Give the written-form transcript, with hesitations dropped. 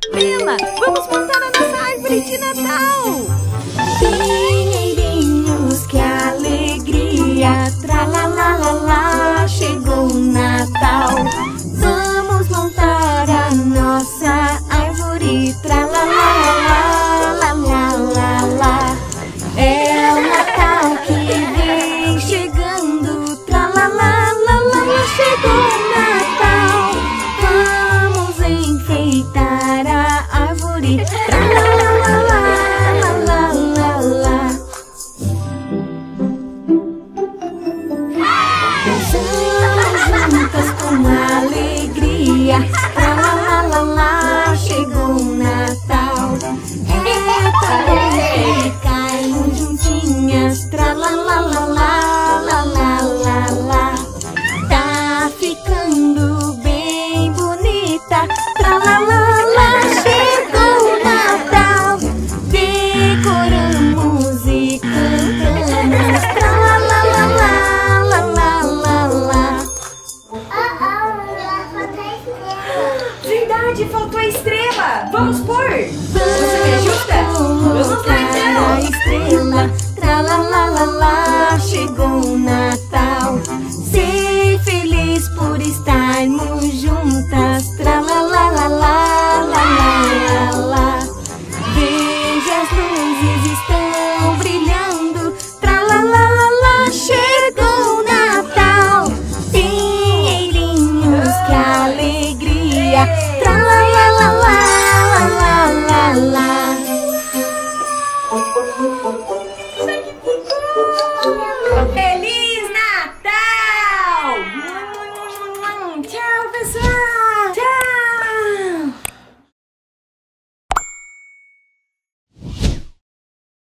estrela! Vamos montar a nossa árvore de Natal! Pinheirinhos, que alegria! Tralalalala, chegou o Natal. Vamos montar a nossa árvore. Tralalalala, é o Natal que vem chegando. Tralalalala, chegou o Natal. Vamos enfeitar a árvore. Tralalalala. Juntas com alegria, tralalalala, chegou o Natal. É tão bom ficarmos juntinhas, tralalalala, tá ficando bem bonita, tralalala, chegou o Natal. Decoramos e cantamos, tralalala. Verdade, faltou a estrela! Vamos pôr! Você me ajuda? Vamos lá então! A estrela, tralala.